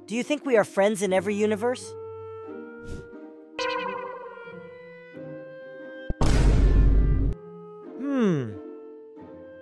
Do you think we are friends in every universe?